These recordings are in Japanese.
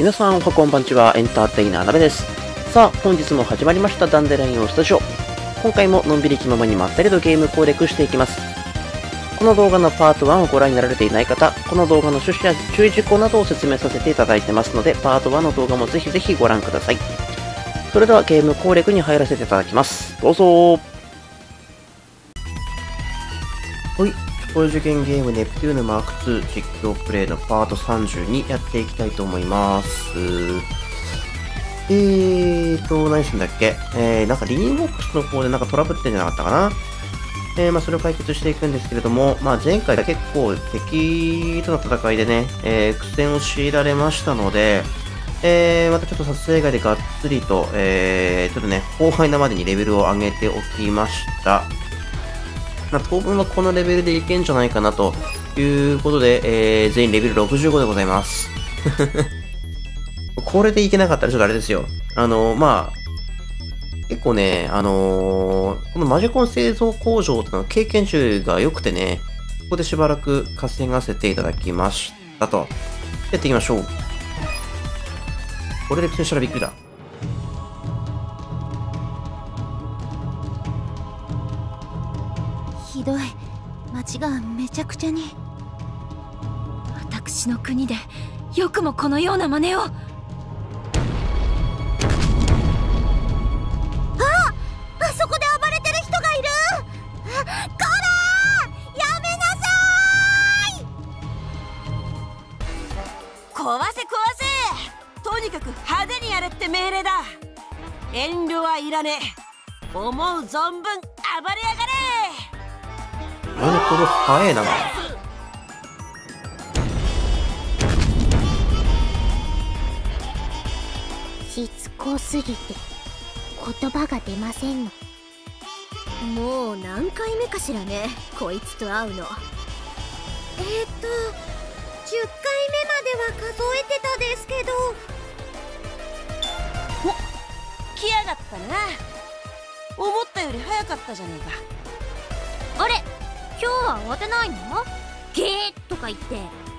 皆さんおはこんばんちは、エンターテイナーなべです。さあ、本日も始まりましたダンデラインオスタジオ。今回ものんびり気ままにまったりとゲーム攻略していきます。この動画のパート1をご覧になられていない方、この動画の趣旨や注意事項などを説明させていただいてますので、パート1の動画もぜひぜひご覧ください。それではゲーム攻略に入らせていただきます。どうぞ。はい。超受験ゲームネプテューヌマーク2実況プレイのパート32やっていきたいと思います。何するんだっけなんかリーンボックスの方でなんかトラブってんじゃなかったかなそれを解決していくんですけれども、前回結構敵との戦いでね、苦戦を強いられましたので、またちょっと撮影外でがっつりと、ちょっとね、後輩なまでにレベルを上げておきました。当分はこのレベルでいけんじゃないかなということで、全員レベル65でございます。これでいけなかったらちょっとあれですよ。結構ね、このマジコン製造工場ってのは経験値が良くてね、ここでしばらく稼がせていただきましたと。やっていきましょう。これで苦戦したらびっくりだ。 ひどい。町がめちゃくちゃに。私の国でよくもこのような真似を。あそこで暴れてる人がいる。こらー、やめなさーい。 壊せ壊せ。とにかく派手にやれって命令だ。遠慮はいらねえ。思う存分暴れやがれ。 これ早いな。 しつこすぎて言葉が出ませんの。もう何回目かしらね、こいつと会うの。10回目までは数えてたですけど。 お、来やがったな。思ったより早かったじゃねえか。 あれ、今日は慌てないの？ゲーとか言って。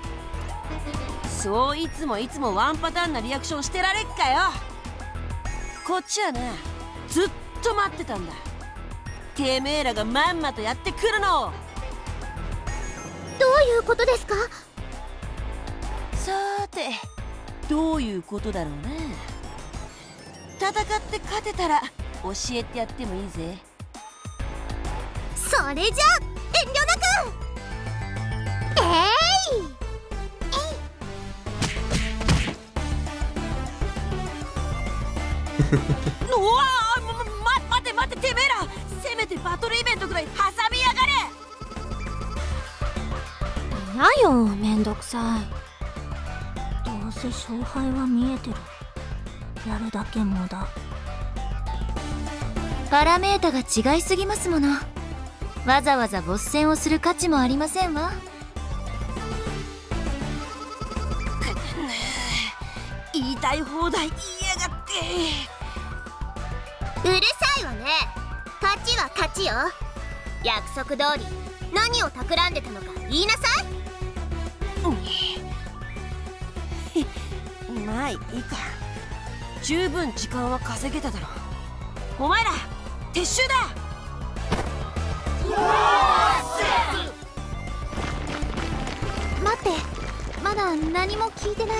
そういつもワンパターンなリアクションしてられっかよ。こっちはな、ずっと待ってたんだ。てめえらがまんまとやってくるの。 どういうことですか？ さーて、どういうことだろうな。戦って勝てたら教えてやってもいいぜ。 それじゃあ遠慮なく。 うわー、待ててめえら。せめてバトルイベントくらい挟みやがれ。 なよ、めんどくさい。どうせ勝敗は見えてる。やるだけ無駄。パラメータが違いすぎますもの。わざわざボス戦をする価値もありませんわ。 言いたい放題言いやがって。 うるさいわね。勝ちは勝ちよ。約束通り何を企んでたのか言いなさい。 まあいいか。十分時間は稼げただろ。お前ら撤収だ。 待って、まだ何も聞いてない。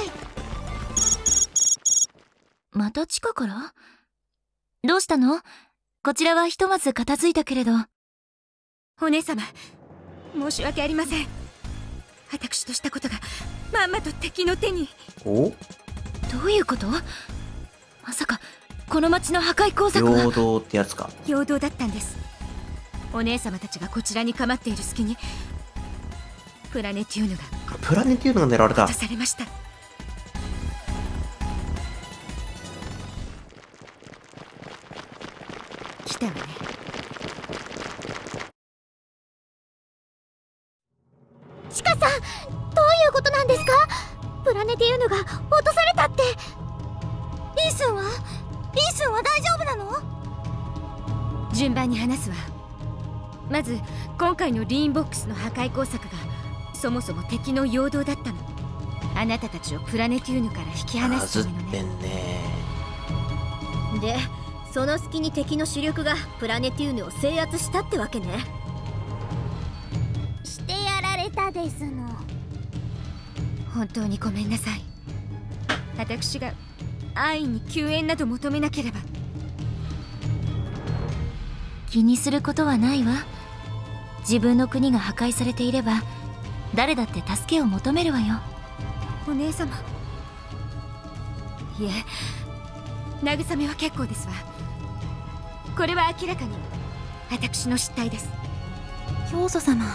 また地下から？どうしたの？こちらはひとまず片付いたけれど。 お姉様、申し訳ありません。私としたことがまんまと敵の手に。 お？ どういうこと？まさかこの町の破壊工作は陽動ってやつか。 陽動だったんです。お姉様たちがこちらに構っている隙にプラネテューヌが狙われた。 落とされました。来たわね。 チカさん、どういうことなんですか？プラネティウヌが落とされたって。リースンは大丈夫なの？ 順番に話すわ。まず今回のリーンボックスの破壊工作がそもそも敵の陽動だったの。 あなたたちをプラネテューヌから引き離すずっためのね。 てんね。 でその隙に敵の主力がプラネテューヌを制圧したってわけね。してやられたですの。 本当にごめんなさい。私が安易に救援など求めなければ。 気にすることはないわ。自分の国が破壊されていれば誰だって助けを求めるわよ。 お姉様。いえ、慰めは結構ですわ。これは明らかに私の失態です。 教祖様、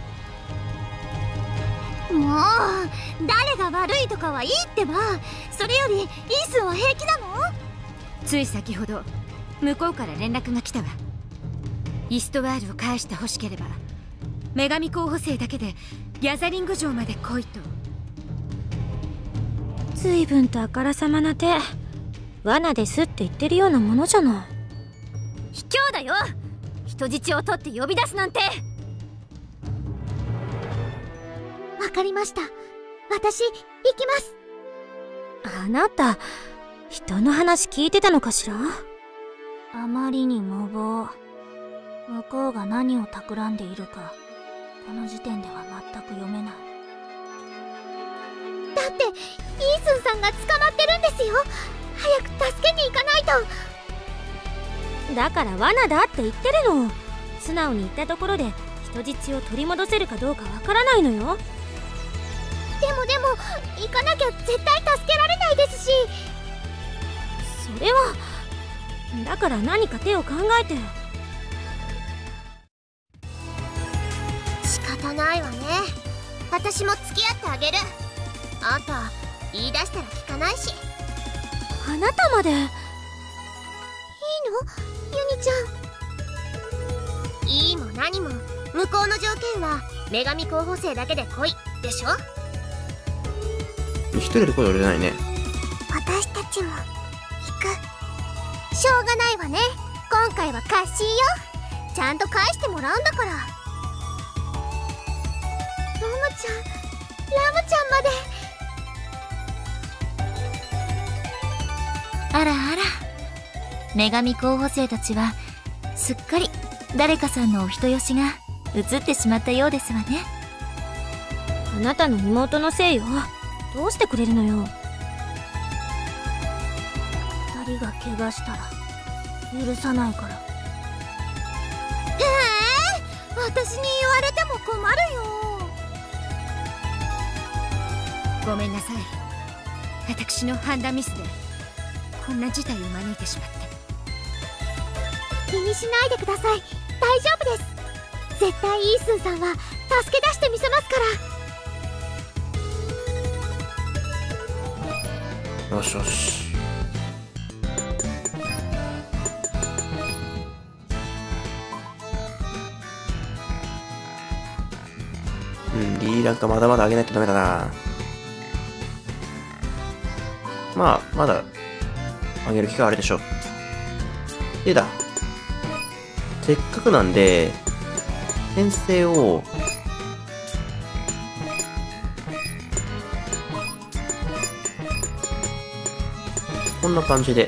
もう誰が悪いとかはいいってば。それよりイースンは平気なの？ つい先ほど向こうから連絡が来たわ。イストワールを返してほしければ女神候補生だけでギャザリング城まで来いと。 随分とあからさまな手。罠ですって言ってるようなものじゃない。卑怯だよ、人質を取って呼び出すなんて。わかりました、私行きます。あなた人の話聞いてたのかしら？あまりに無謀。向こうが何を企んでいるかこの時点では全く読めない。だってイースンさんが捕まってるんですよ。早く助けに行かないと。だから罠だって言ってるの。素直に言ったところで人質を取り戻せるかどうかわからないのよ。でも行かなきゃ絶対助けられないですし。それはだから何か手を考えて。仕方ないわね。私も付き合ってあげる。あんた言い出したら聞かないし。あなたまでいいの？ユニちゃん。いいも何も向こうの条件は女神候補生だけで来いでしょ。 一人で声折れないね。 私たちも行く。しょうがないわね。今回はカッシーよ。ちゃんと返してもらうんだから。ラムちゃんまで。 あらあら、女神候補生たちはすっかり誰かさんのお人よしが移ってしまったようですわね。 あなたの妹のせいよ。どうしてくれるのよ。二人が怪我したら許さないから。私に言われても困るよ。 ごめんなさい。私の判断ミスでこんな事態を招いてしまって。 気にしないでください。大丈夫です。絶対イースンさんは助け出してみせますから。 よしよし。D ランクまだまだ上げないとダメだな。まあまだ上げる機会あるでしょ。でだ、せっかくなんで編成をこんな感じで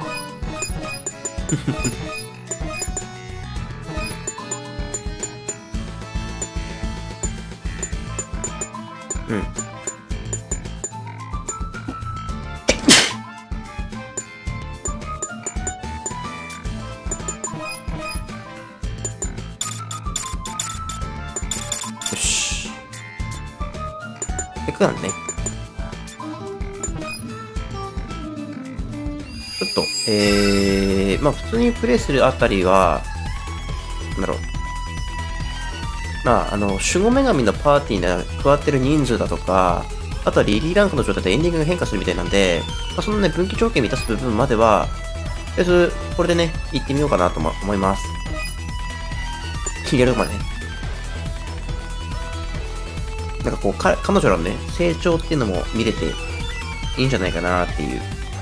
うんよし。せっかくなんでね、ちょっとまあ普通にプレイするあたりはなんだろう、まあ守護女神のパーティーに加わってる人数だとか、あとはリリーランクの状態でエンディングが変化するみたいなんで、まあ、そのね分岐条件満たす部分まではとりあえずこれでね行ってみようかなと思います。やるとこまでね、なんかこう彼女のね成長っていうのも見れていいんじゃないかなっていう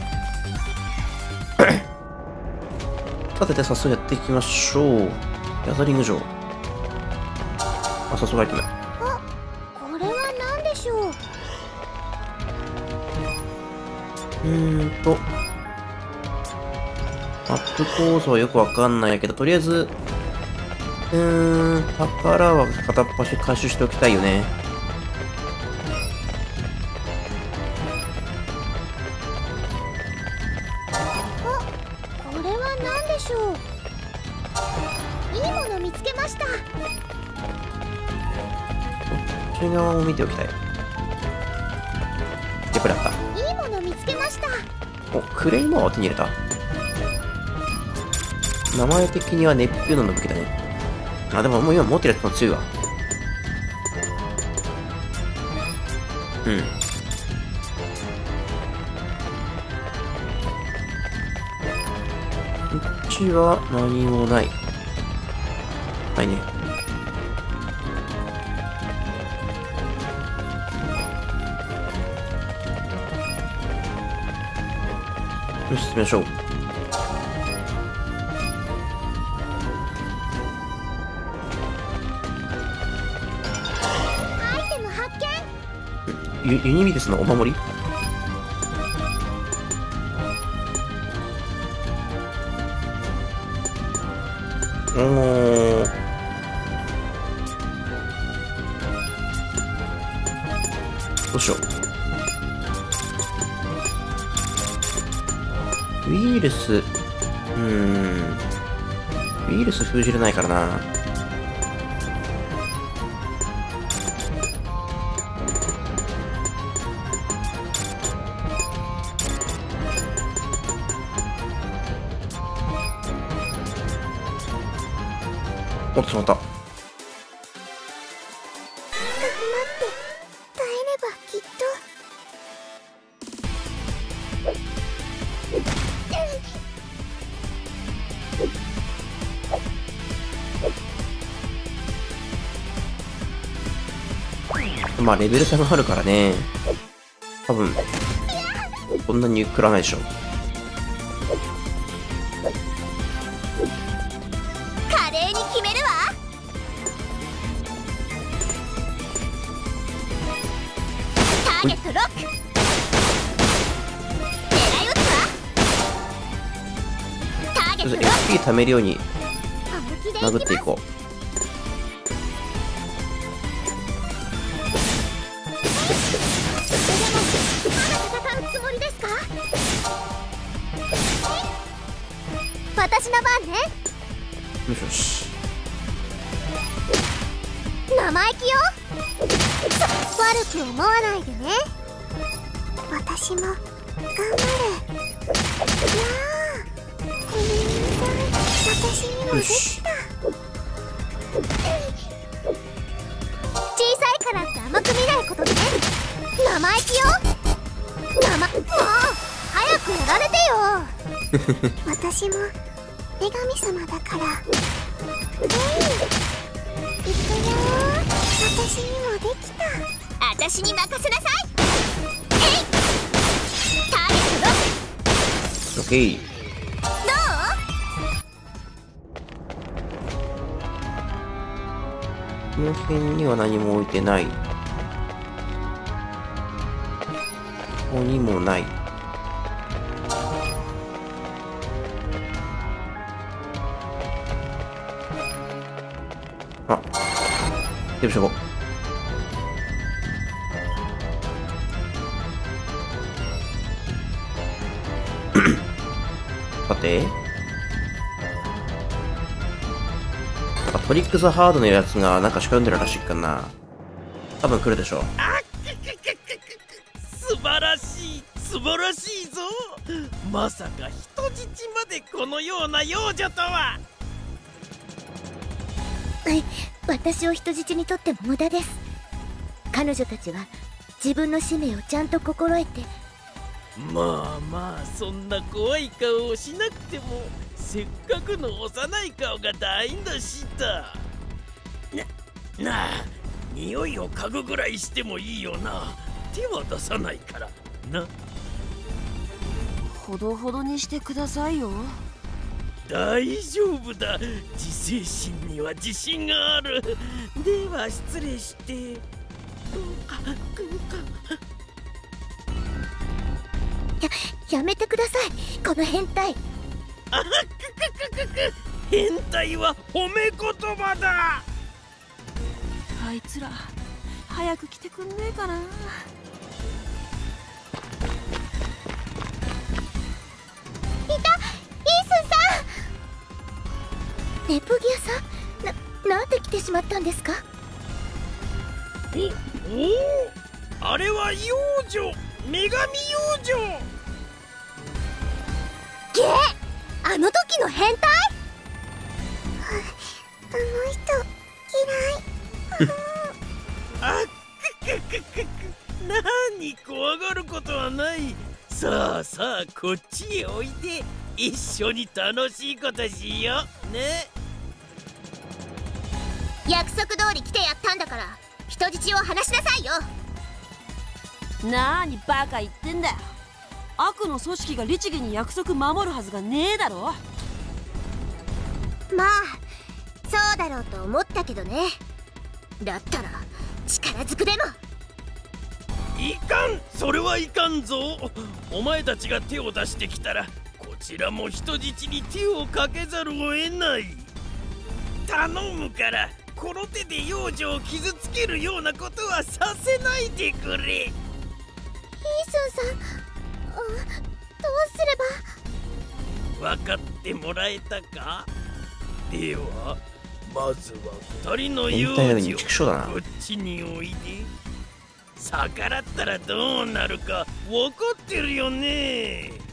さてで早速やっていきましょう。ギャザリング城、早速入ってない。 これは何でしょう。 マップ構造はよくわかんないけど、とりあえず、宝は片っ端回収しておきたいよね。 これは何でしょう。いいもの見つけました。 こっち側も見ておきたい。やっぱりあった。 いいもの見つけました。 お、クレイモアを手に入れた。名前的にはネプチューノの武器だね。あ、でももう今持ってるやつも強いわ。うん。こっちは何もない。ないね。よし、進みましょう。ユニミデスのお守り？どうしよう。ウイルス、ウイルス封じれないからな。おっとしまった。 頑張って耐えればきっと。まあレベル差があるからね。多分こんなに食らないでしょ。 華麗に決めるわ。ターゲットロック。狙い撃つわ。ターゲットロック。 XP 貯めるように本気で殴っていこう。 私の番ね。 よしよし。 生意気よ。悪く思わないでね。私も頑張る。いやー、ごめんなさい。私にもできた。小さいからって甘く見ないことね。生意気よ。もう早くやられてよ。私も女神様だから。いくよ。私にもできた。私に任せなさい。ターゲットロック。 オッケー。この辺には何も置いてない。ここにもない。あ、よいしょ。さて、トリックスハードのやつがなんか仕込んでるらしいかな。多分来るでしょう。 素晴らしい、素晴らしいぞ。まさか人質までこのような幼女とは。 私を人質にとっても無駄です。彼女たちは自分の使命をちゃんと心得て。 まあまあ、そんな怖い顔をしなくても、せっかくの幼い顔が台無しだ。なあ、匂いを嗅ぐぐらいしてもいいよな。手は出さないからな。 ほどほどにしてくださいよ。 大丈夫だ。自制心には自信がある。では失礼して。 やめてください、この変態。 あっ、変態は褒め言葉だ。 あいつら早く来てくんねえかな。 イースンさん。ネプギアさん、なんで来てしまったんですか？ おお、あれは幼女、女神幼女。 ゲー、あの時の変態。あの人嫌い。 あっ、何、怖がることはない。さあさあ、こっちへおいで、一緒に楽しいことしようね。 約束通り来てやったんだから、人質を離しなさいよ。 なーにバカ言ってんだよ。悪の組織が律儀に約束守るはずがねえだろ。 まあそうだろうと思ったけどね。だったら力ずくでも。 いかん、それはいかんぞ。お前たちが手を出してきたら、こちらも人質に手をかけざるを得ない。頼むから、この手で幼女を傷つけるようなことはさせないでくれ。 イースンさん、どうすれば。 分かってもらえたか。ではまずは二人の幼女をこっちにおいで。逆らったらどうなるか分かってるよね。 いや、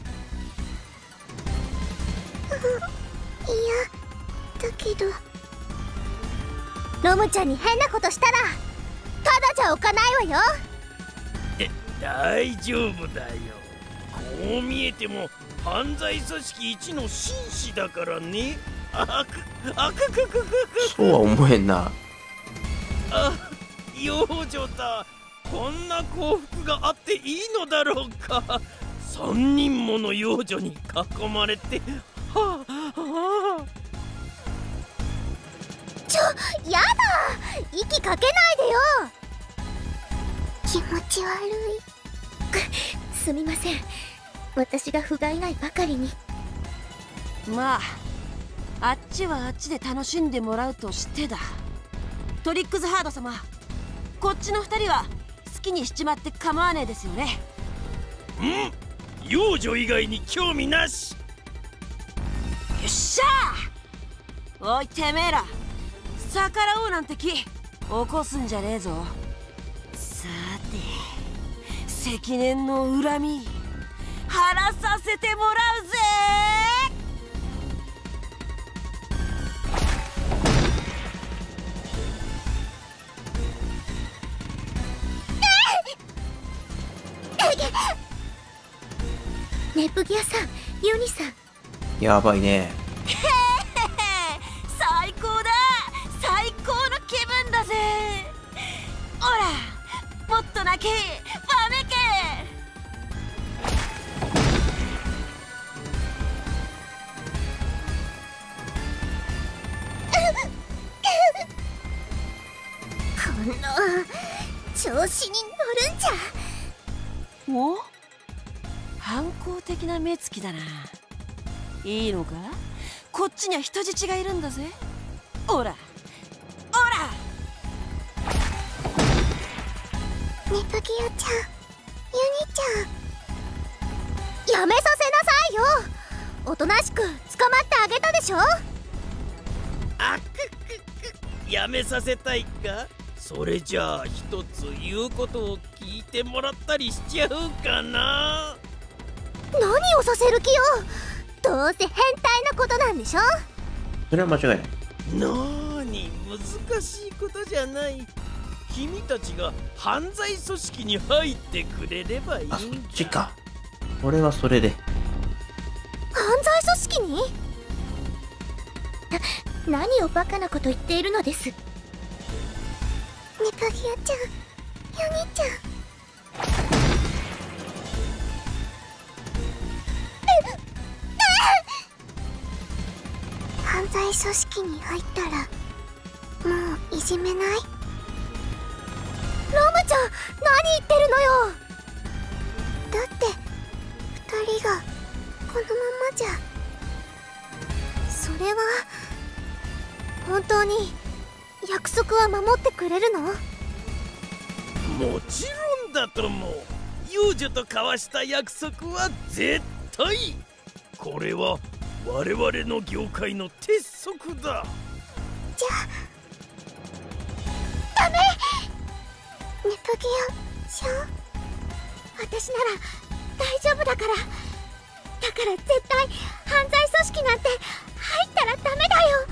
だけどロムちゃんに変なことしたらただじゃおかないわよ。 大丈夫だよ。こう見えても犯罪組織一の紳士だからね。 そうは思えんな。 あ、幼女だ。こんな幸福があっていいのだろうか。3人もの幼女に囲まれて、はあはあ。 やだ、息かけないでよ。気持ち悪い。すみません、私が不甲斐ないばかりに。 まああっちはあっちで楽しんでもらうとしてだ。トリックズハード様、こっちの2人は好きにしちまって構わねえですよね。 幼女以外に興味なし。 よっしゃー。おいてめえら、逆らおうなんて気起こすんじゃねえぞ。さて、積年の恨み晴らさせてもらうぜ。 ネプギアさん、ユニさん、 やばいね。 最高だ、最高の気分だぜ。ほら、もっと泣け、わめけ。 この調子に乗るんじゃ。 お、反抗的な目つきだな。いいのか、こっちには人質がいるんだぜ。おらおら。 ネプギアちゃん、ユニちゃん、やめさせなさいよ。おとなしく捕まってあげたでしょ。 あくく、やめさせたいか。それじゃあ一つ言うことを聞いてもらったりしちゃうかな。 何をさせる気よ。どうせ変態なことなんでしょ。 それは間違いない。 なーに、難しいことじゃない。君たちが犯罪組織に入ってくれればいいんだ。 あ、そっちか。これはそれで。 犯罪組織に？何をバカなこと言っているのです。ネプギアちゃん、ユニちゃん。犯罪組織に入ったらもういじめない？ロムちゃん、何言ってるのよ。だってじゃ。それは本当に約束は守ってくれるの？ もちろんだとも。幼女と交わした約束は絶対。これは我々の業界の鉄則だ。 じゃあダメ。ネプギアちゃん、私なら大丈夫だから。だから絶対犯罪組織なんて入ったらダメだよ。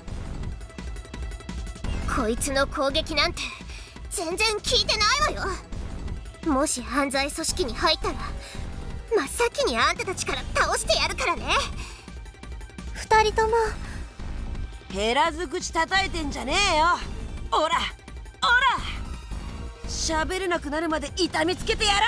こいつの攻撃なんて全然効いてないわよ。もし犯罪組織に入ったら真っ先にあんたたちから倒してやるからね。二人とも減らず口叩いてんじゃねえよ。おらおら、喋れなくなるまで痛みつけてやら。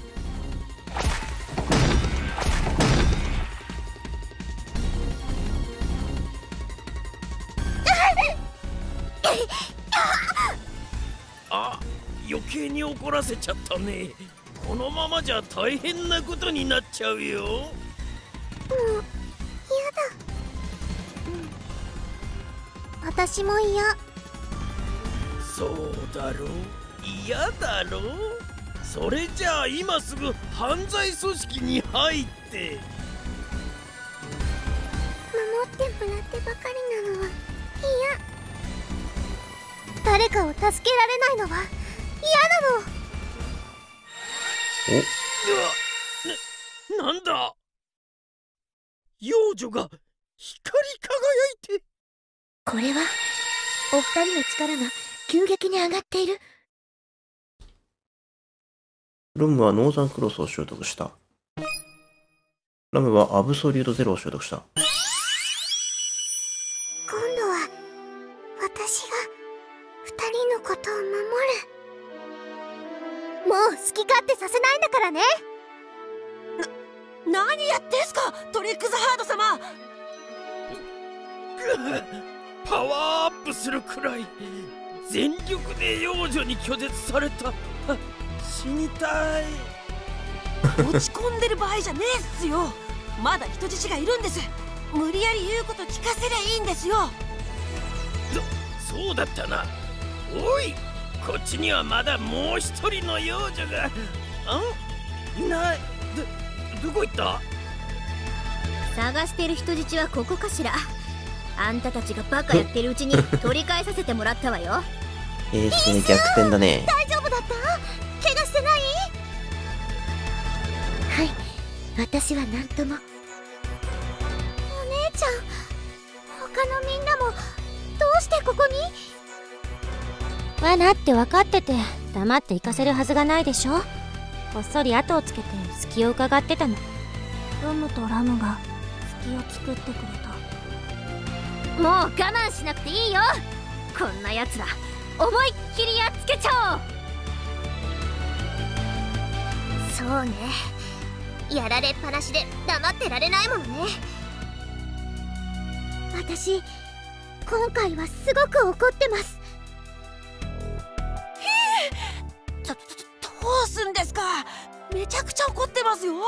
あ、余計に怒らせちゃったね。このままじゃ大変なことになっちゃうよ。 もうやだ。私も嫌。 そうだろう、嫌だろう。それじゃあ今すぐ犯罪組織に入って。 守ってもらってばかりなのは嫌。誰かを助けられないのは嫌なの。 なんだ、幼女が光り輝いて。 これはお二人の力が急激に上がっている。 ルムはノーザンクロスを習得した。ラムはアブソリュートゼロを習得した。 今度は私が二人のことを守る。もう好き勝手させないんだからね。 何やってんすかトリック・ザ・ハード様。 パワーアップするくらい全力で幼女に拒絶された。死にたい。 落ち込んでる場合じゃねえっすよ。まだ人質がいるんです。無理やり言うこと聞かせりゃいいんですよ。 そうだったな。おい、こっちにはまだもう一人の幼女が。いない。どこ行った？ 探してる人質はここかしら。あんたたちがバカやってるうちに取り返させてもらったわよ。 逆転だね。 大丈夫だった？怪我してない？はい、私は何とも。お姉ちゃん、他のみんなもどうしてここに？罠って分かってて黙って行かせるはずがないでしょ。こっそり後をつけて隙を伺ってたの。ロムとラムが隙を作ってくれた。もう我慢しなくていいよ。こんなやつら思いっきりやっつけちゃおう。そうね、やられっぱなしで黙ってられないもんね。私今回はすごく怒ってます。 どうすんですか。めちゃくちゃ怒ってますよ。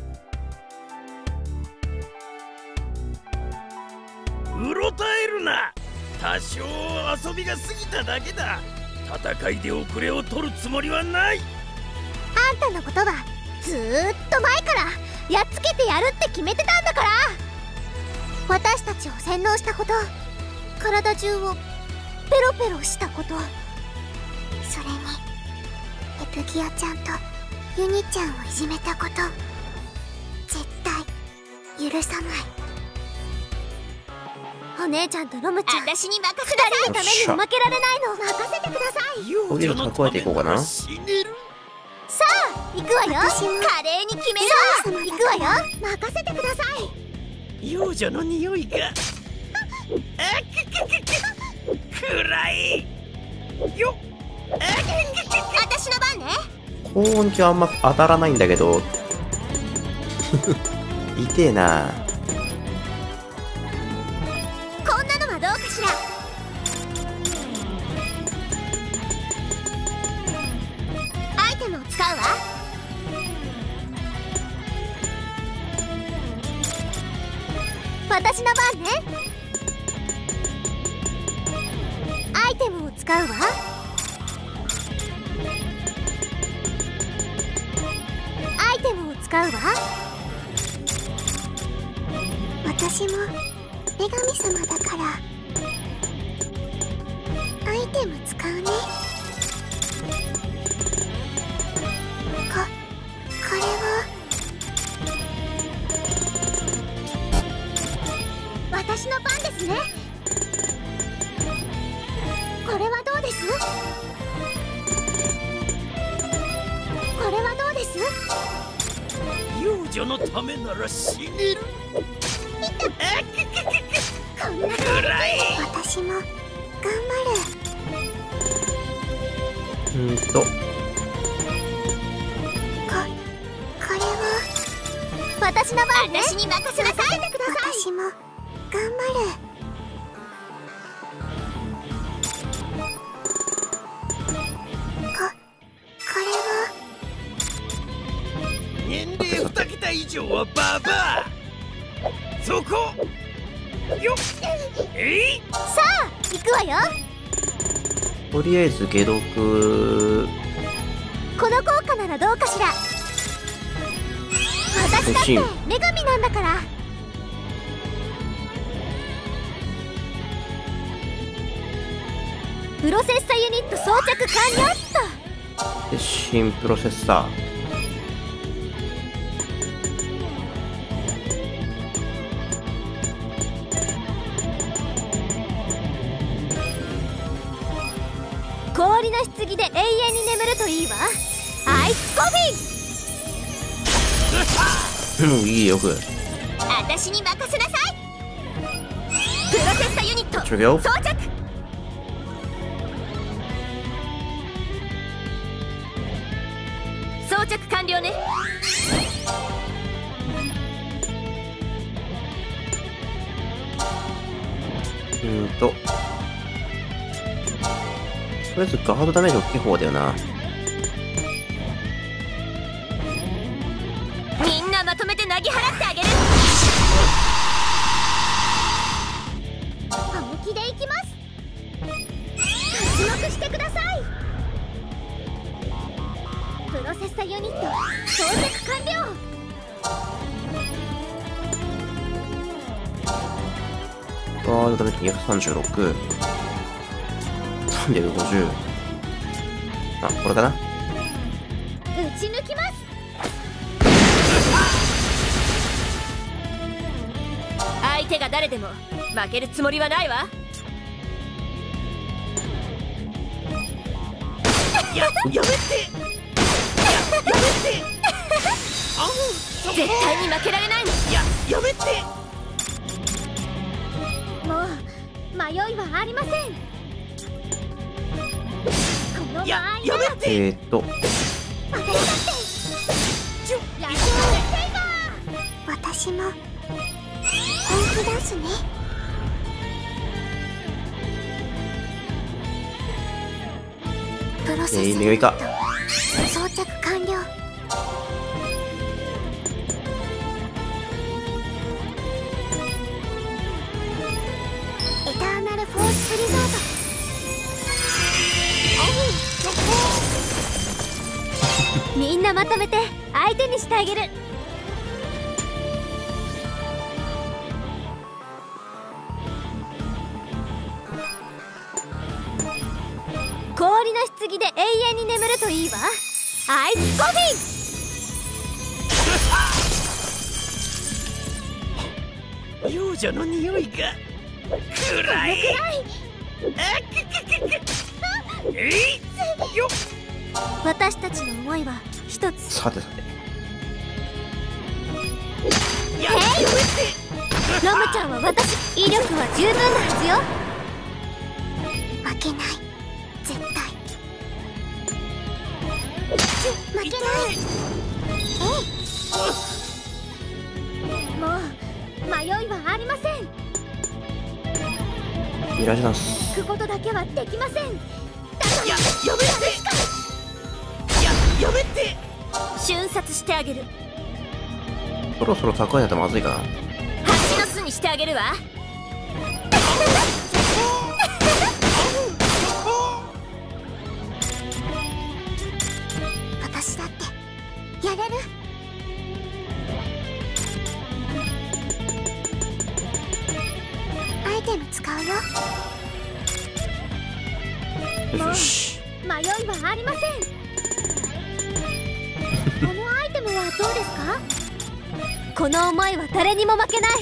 うろたえるな。多少遊びが過ぎただけだ。戦いで遅れを取るつもりはない。 あんたのことはずーっと前からやっつけてやるって決めてたんだから。私たちを洗脳したこと、体中をペロペロしたこと、それにエプギアちゃんとユニちゃんをいじめたこと、絶対許さない。お姉ちゃんとロムちゃん、私に任せなさい。二人のためにも負けられないの。任せてください。 こういうの蓄えていこうかな。 死ねる。 さあ行くわよ。華麗に決めるわ。行くわよ。任せてください。 幼女の匂いが。暗いよ。 私の番ね。 高音機はあんま当たらないんだけど痛えな。 こんなのはどうかしら。アイテムを使うわ。 私の番ね。アイテムを使うわ。アイテムを使うわ。私も女神様だからアイテム使うね。これは私の番ですね。これはどうです？これはどうです？ 幼女のためなら死ねる。 こんな感じ。私も頑張る。これは私の番ね。私に任せなさい。私も頑張る。これは年齢2桁以上はババア。そこよっ。 さあ行くわよ。 とりあえず解読。 この効果ならどうかしら。私だって女神なんだから。プロセッサユニット装着完了っと。 で新プロセッサー。 氷の棺で永遠に眠るといいわ。アイスコフィン。 いいよく。 私に任せなさい。プロセッサユニット装着。装着完了ね。 とりあえずガードダメージ大きい方だよな。 みんなまとめてなぎ払ってあげる。本気でいきます。活躍してください。プロセッサユニット装着完了。 ガードダメージ236。350。あ、これかな。 打ち抜きます。相手が誰でも負けるつもりはないわ。 やめて。やめて。 絶対に負けられないの。 やめて。 もう迷いはありません。この場合なら私だって。 ラジオセイバー。私も本気出すね。プロセス匂いか。 装着完了。エターナルフォースフリゾート。みんなまとめて相手にしてあげる。氷の棺で永遠に眠るといいわ。アイスコフィン。 幼女の匂いが暗い。よっ。 私たちの思いは一つ。 さてさて。 ロムちゃんは私。威力は十分なはずよ。負けない。絶対負けない。もう迷いはありません。 ミラージュダンス。 聞くことだけはできません。 やめて。 瞬殺してあげる。 そろそろ高いなとまずいかな。 蜂の巣にしてあげるわ。 私だってやれる。アイテム使うよ。 よし。 迷いはありません。このアイテムはどうですか？この思いは誰にも負けない。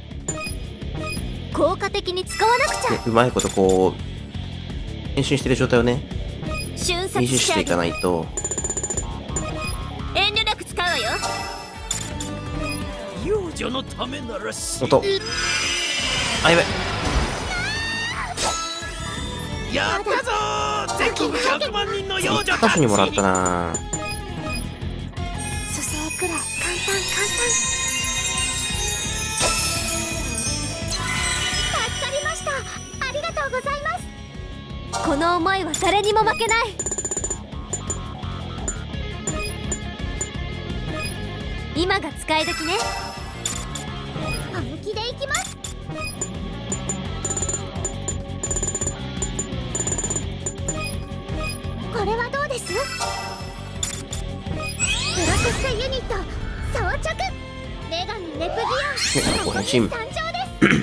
効果的に使わなくちゃ。 うまいことこう変身してる状態をね瞬殺維持していかない。 ないと。 遠慮なく使うわよ。 幼女のためなら死音。あ、やべ。 やったぞー。全国100万人の幼女たち箇所にもらったな。 蘇生くらい簡単。助かりました。ありがとうございます。この思いは誰にも負けない。今が使い時ね。本気でいきます。これはどうです？プロセッサユニット装着。女神レプリアンこれチーム参上です。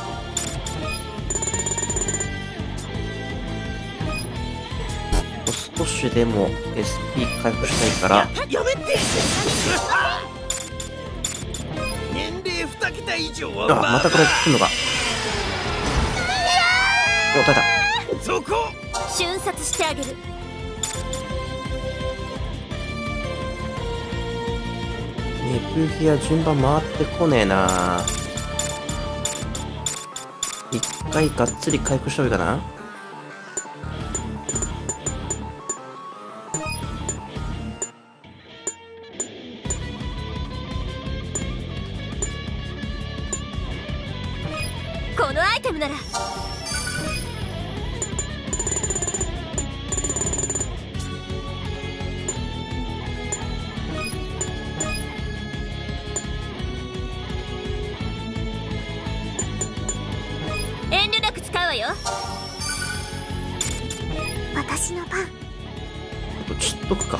少しでも SP 回復したいから。 やめて。年齢2桁以上はあ、またこれ来るのか。お、耐えた。 そこ瞬殺してあげる。 ネプギア順番回ってこねえな。一回がっつり回復した方がいいかな。 このアイテムなら。遠慮なく使うわよ。 私の番。 あと散っとくか。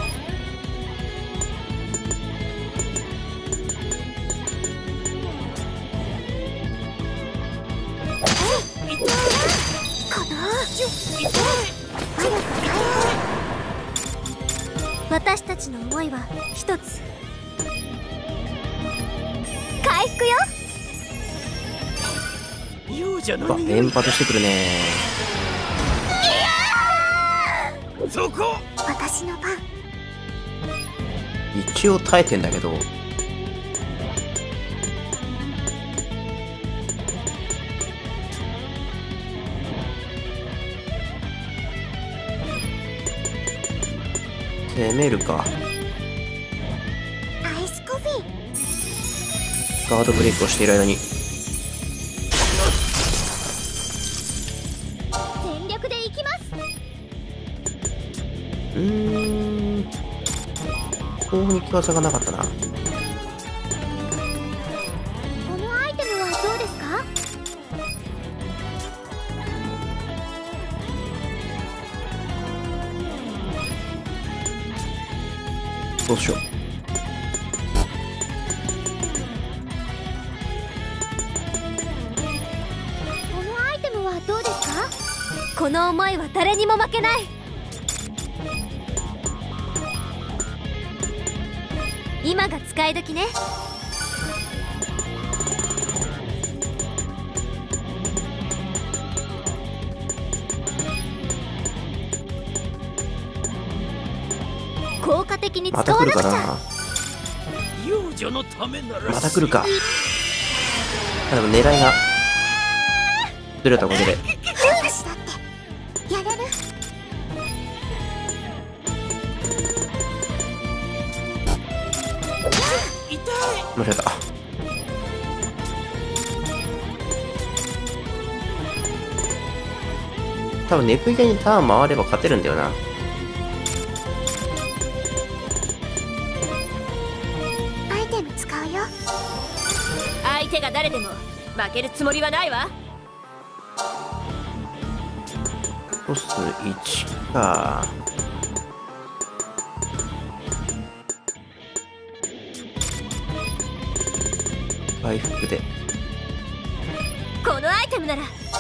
私たちの思いは一つ。回復よ。 幼女うわ、 の匂い連発してくるね。 そこ私の番。 一応耐えてんだけど。攻めるか。 アイスコフィー。 ガードブレイクをしている間に。 全力でいきます。 攻撃技がなかったな。 このアイテムはどうですか？ どうしよう。 このアイテムはどうですか？この思いは誰にも負けない。今が使い時ね。効果的に使また来るかわなくちゃ。 な。 幼女のためならまた来るか。でも狙いがずれたことで。 私だってやれる。 痛い。 間違えた。多分ネプギアにターン回れば勝てるんだよな。 アイテム使うよ。 ア相手が誰でも負けるつもりはないわ。 トス1か。回復で。 このアイテムなら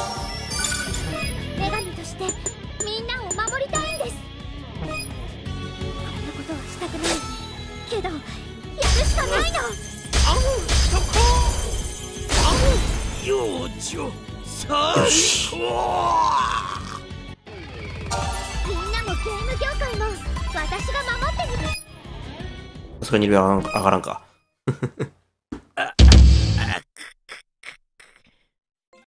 女神としてみんなを守りたいんです。こんなことはしたくないけど、やるしかないの。 そこ幼女最高。 みんなもゲーム業界も私が守ってみる。 さすがに上がらんか。